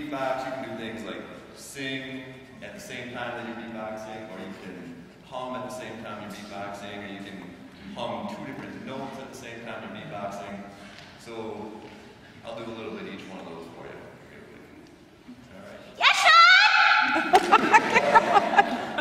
beatbox, you can do things like sing at the same time that you're beatboxing, or you can hum at the same time you're beatboxing, or you can hum two different notes at the same time you're beatboxing. So I'll do a little bit each one of those for you. All right. Yes, Sean!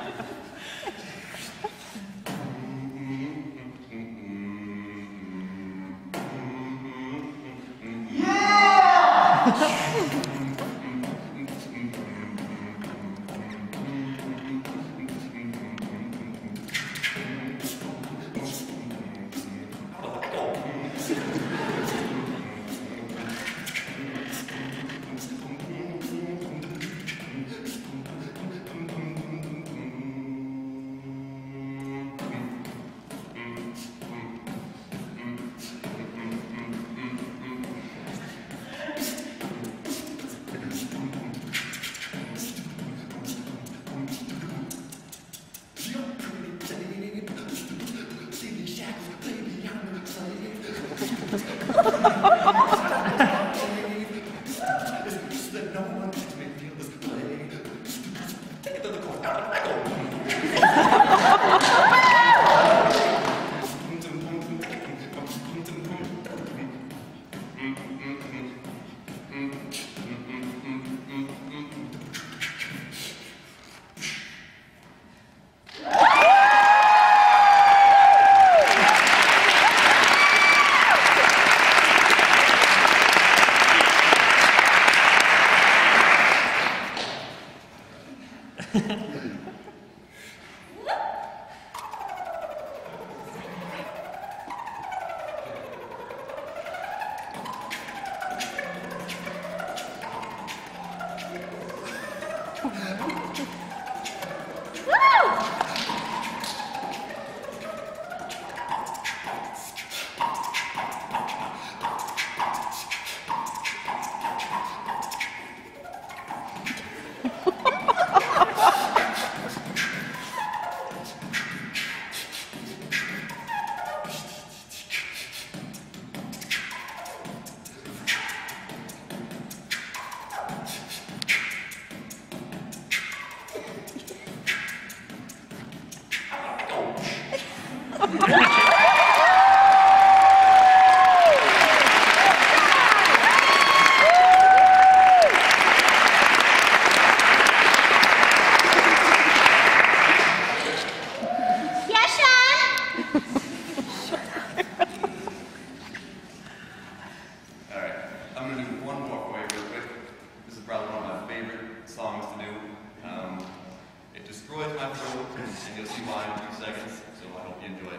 And you'll see why in a few seconds, so I hope you enjoy it.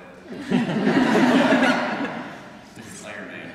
This is Iron Man.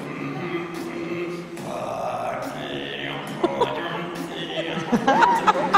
Ha ha ha!